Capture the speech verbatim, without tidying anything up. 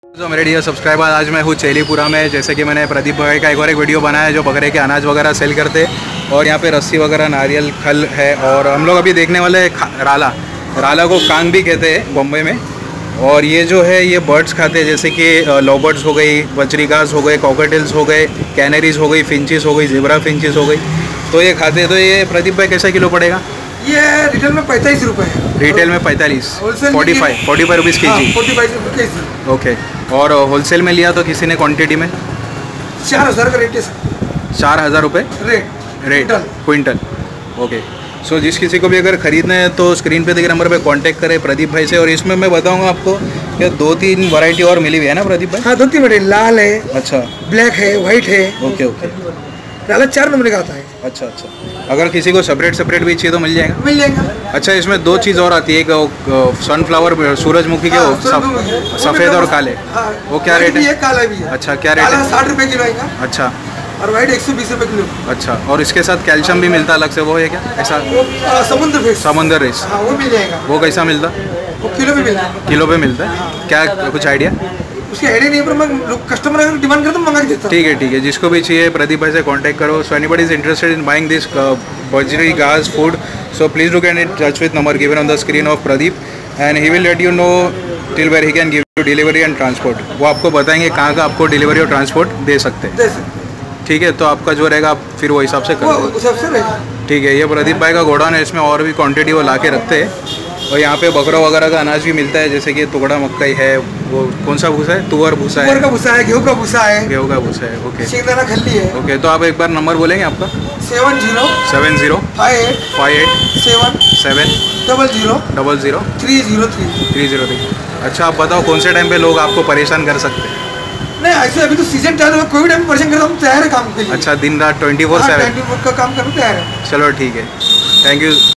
जो मेरे dear subscriber, आज मैं हूँ चेलीपुरा में। जैसे कि मैंने प्रदीप भाई का एक और एक वीडियो बनाया जो बकरे के अनाज वगैरह सेल करते, और यहाँ पे रस्सी वगैरह नारियल खल है। और हम लोग अभी देखने वाले हैं राला। राला को कांग भी कहते हैं बम्बई में। और ये जो है ये बर्ड्स खाते हैं, जैसे कि लव बर्ड्स हो गई, बजरीगास हो गए, कॉकटेल्स हो गए, कैनरीज हो गई, फिंचेस हो गई, ज़ेब्रा फिंचेस हो गई, तो ये खाते हैं। तो ये प्रदीप भाई कैसा किलो पड़ेगा? ये रिटेल में पैंतालीस रुपये है। रिटेल में पैंतालीस, forty five forty five rupees के जी। फोर्टी फाइव रुपये के जी। ओके। और होलसेल में लिया तो किसी ने क्वांटिटी में चार हज़ार का रेट है। चार हज़ार रुपये rate rate quintal. Okay. So so, जिस किसी को भी अगर ख़रीदना है तो स्क्रीन पे दिखे नंबर पे कांटेक्ट करें प्रदीप भाई से। और इसमें मैं बताऊंगा आपको कि दो तीन वैरायटी और मिली हुई है ना प्रदीप भाई? हाँ, दो तीन वैरायटी, लाल है, अच्छा, ब्लैक है, वाइट है। Okay okay. लाल चार नंबर का आता है। अच्छा अच्छा। अगर किसी को सेपरेट सेपरेट भी चाहिए तो मिल जाएगा? मिल जाएगा। अच्छा, इसमें दो चीज़ और आती है, एक सनफ्लावर सूरजमुखी के सफ़ेद और काले, वो क्या रेट है? काला भी है। अच्छा, क्या रेट है? साठ रुपये किलो आएगा। अच्छा। और वाइट एक सौ बीस रुपये किलो। अच्छा। और इसके साथ कैल्शियम भी मिलता अलग से, वो है क्या ऐसा? समुद्र फिश, समुद्र रेस, हाँ, वो मिल जाएगा। वो कैसा मिलता? वो किलो पे मिलता है। किलो पे मिलता है? क्या कुछ आइडिया? उसकी आइडिया नहीं है, पर मैं कस्टमर अगर डिमांड करता हूँ मंगा के देता हूँ। ठीक है ठीक है। जिसको भी चाहिए प्रदीप भाई से कांटेक्ट करो। So anybody is interested in buying this बजरी घास food, so please do get in touch with number given on the screen of Pradeep, and he will let you know till where he can give you delivery and transport. वो आपको बताएंगे कहाँ का आपको delivery और transport दे सकते हैं। ठीक है, तो आपका जो रहेगा आप फिर वो हिसाब से करो। ठीक है। ये प्रदीप भाई का गोडाउन है, इसमें और भी क्वांटिटी वो ला के रखते हैं। और यहाँ पे बकरा वगैरह का अनाज भी मिलता है, जैसे कि टुकड़ा मक्कई है, वो कौन सा भूसा है? तुअर भूसा है, तुअर का भूसा है, गेहूं का भूसा है, गेहूं का भूसा है। ओके। शेंगदाना खल्ली है। ओके। तो आप एक बार नंबर बोलेंगे आपका? Seven zero seven zero five eight five eight seven seven double zero double zero three zero three three zero three. अच्छा, आप बताओ कौन से टाइम पे लोग आपको परेशान कर सकते हैं? नहीं, ऐसे अभी तो सीजन चालू है, कोई भी टाइम परेशान करता हूँ, तैयार है काम के लिए। अच्छा, दिन रात ट्वेंटी फोर सेवन का काम करने तैयार है। चलो ठीक है, थैंक यू।